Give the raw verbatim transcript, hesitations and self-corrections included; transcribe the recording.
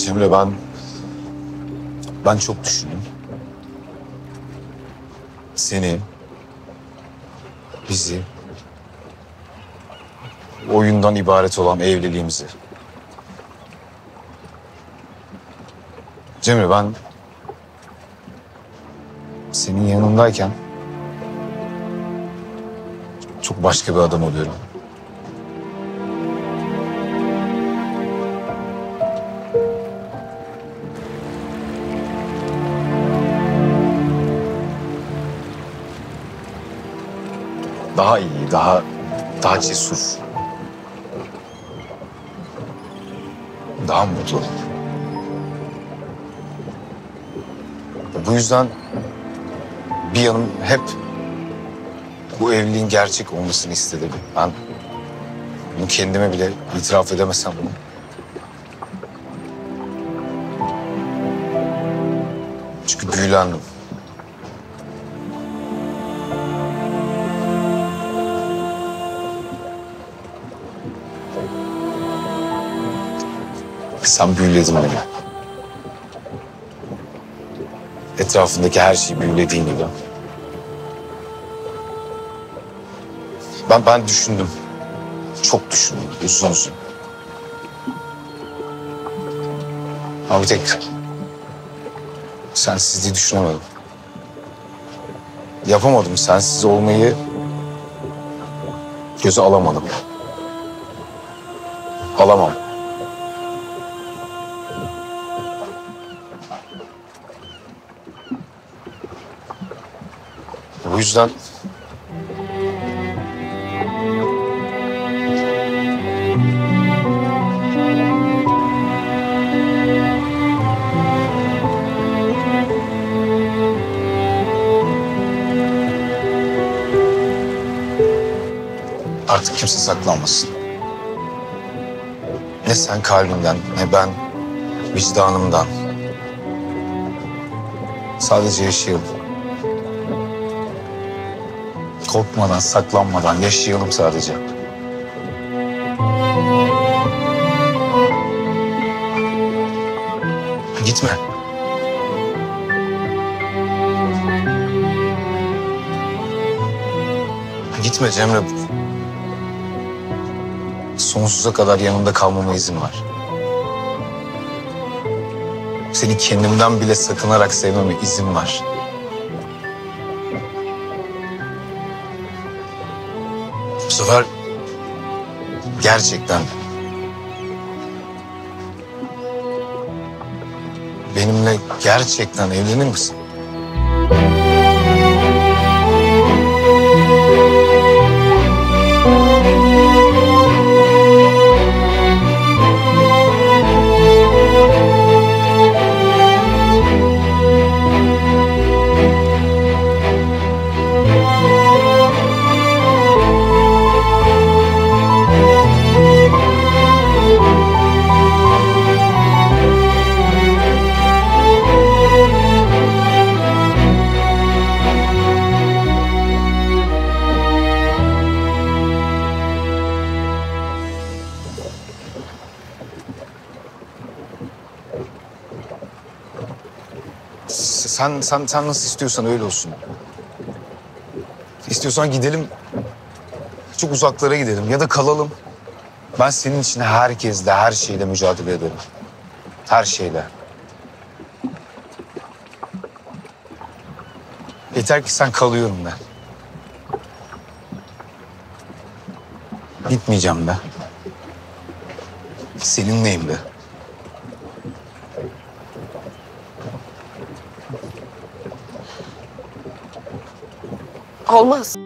Cemre ben... Ben çok düşündüm. Seni, bizi, oyundan ibaret olan evliliğimizi. Cemre ben... Senin yanındayken... Çok başka bir adam oluyorum. Daha iyi, daha daha cesur. Daha mutlu. Bu yüzden bir yanım hep bu evliliğin gerçek olmasını istedi. Ben bunu kendime bile itiraf edemesem bunu. Çünkü büyülendim. Sen büyüledin beni. Etrafındaki her şeyi büyülediğin gibi. Ben ben düşündüm. Çok düşündüm. Uzun uzun. Ama bir tek sensizliği düşünemedim. Yapamadım. Sensiz olmayı göze alamadım. Alamam. Bu yüzden artık kimse saklanmasın. Ne sen kalbimden, ne ben vicdanımdan. Sadece yaşayalım. Korkmadan, saklanmadan yaşayalım sadece. Gitme. Gitme Cemre. Sonsuza kadar yanımda kalmama izin var. Seni kendimden bile sakınarak sevmeme izin var. Bu sefer gerçekten benimle gerçekten evlenir misin? Sen, sen, sen nasıl istiyorsan öyle olsun. İstiyorsan gidelim, çok uzaklara gidelim ya da kalalım. Ben senin için herkesle, her şeyle mücadele ederim. Her şeyle. Yeter ki sen kalıyorum de. Gitmeyeceğim de. Seninleyim de. Olmaz.